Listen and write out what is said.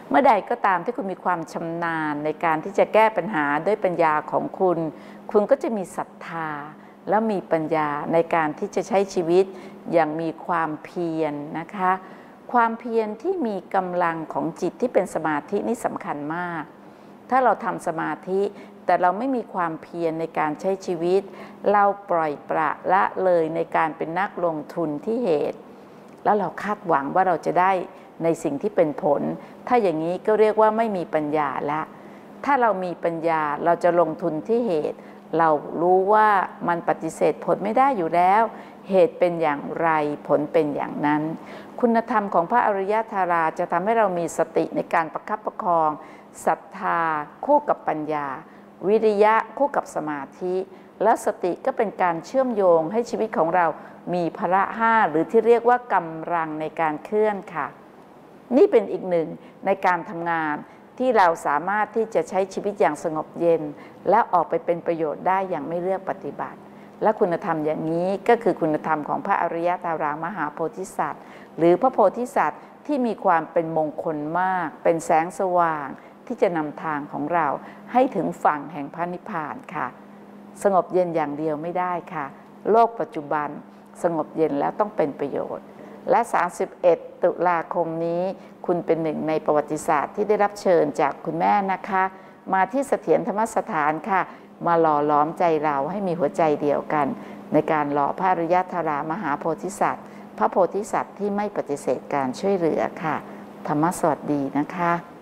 เมื่อใดก็ตามที่คุณมีความชำนาญในการที่จะแก้ปัญหาด้วยปัญญาของคุณ คุณก็จะมีศรัทธาและมีปัญญาในการที่จะใช้ชีวิตอย่างมีความเพียรนะคะความเพียรที่มีกำลังของจิตที่เป็นสมาธินี่สำคัญมากถ้าเราทำสมาธิแต่เราไม่มีความเพียรในการใช้ชีวิตเราปล่อยปละละเลยในการเป็นนักลงทุนที่เหตุแล้วเราคาดหวังว่าเราจะได้ในสิ่งที่เป็นผลถ้าอย่างนี้ก็เรียกว่าไม่มีปัญญาละถ้าเรามีปัญญาเราจะลงทุนที่เหตุเรารู้ว่ามันปฏิเสธผลไม่ได้อยู่แล้วเหตุเป็นอย่างไรผลเป็นอย่างนั้นคุณธรรมของพระอริยธาราจะทำให้เรามีสติในการประคับประคองศรัทธาคู่กับปัญญาวิริยะคู่กับสมาธิและสติก็เป็นการเชื่อมโยงให้ชีวิตของเรามีพละห้าหรือที่เรียกว่ากำลังในการเคลื่อนค่ะนี่เป็นอีกหนึ่งในการทำงานที่เราสามารถที่จะใช้ชีวิตอย่างสงบเย็นและออกไปเป็นประโยชน์ได้อย่างไม่เลือกปฏิบัติและคุณธรรมอย่างนี้ก็คือคุณธรรมของพระอริยธารามหาโพธิสัตว์หรือพระโพธิสัตว์ที่มีความเป็นมงคลมากเป็นแสงสว่างที่จะนำทางของเราให้ถึงฝั่งแห่งพระนิพพานค่ะสงบเย็นอย่างเดียวไม่ได้ค่ะโลกปัจจุบันสงบเย็นแล้วต้องเป็นประโยชน์และ31ตุลาคมนี้คุณเป็นหนึ่งในประวัติศาสตร์ที่ได้รับเชิญจากคุณแม่นะคะมาที่เสถียรธรรมสถานค่ะมาหล่อล้อมใจเราให้มีหัวใจเดียวกันในการหล่อพระอริยธารามหาโพธิสัตว์พระโพธิสัตว์ที่ไม่ปฏิเสธการช่วยเหลือค่ะธรรมสวัสดีนะคะ